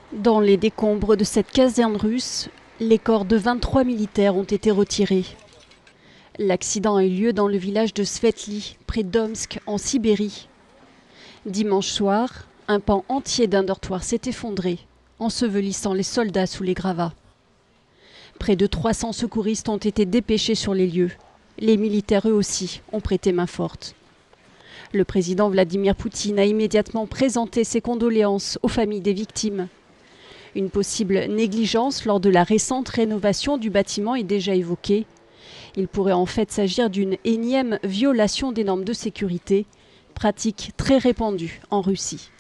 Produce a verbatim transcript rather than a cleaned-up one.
Dans les décombres de cette caserne russe, les corps de vingt-trois militaires ont été retirés. L'accident a eu lieu dans le village de Svetly, près d'Omsk, en Sibérie. Dimanche soir, un pan entier d'un dortoir s'est effondré, ensevelissant les soldats sous les gravats. Près de trois cents secouristes ont été dépêchés sur les lieux. Les militaires, eux aussi, ont prêté main forte. Le président Vladimir Poutine a immédiatement présenté ses condoléances aux familles des victimes. Une possible négligence lors de la récente rénovation du bâtiment est déjà évoquée. Il pourrait en fait s'agir d'une énième violation des normes de sécurité, pratique très répandue en Russie.